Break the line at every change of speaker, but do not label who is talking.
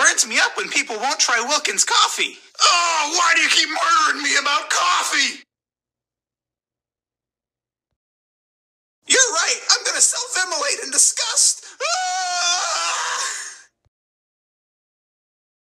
burns me up when people won't try Wilkins coffee.
Oh, why do you keep murdering me about coffee?
You're right. I'm gonna self-immolate in disgust.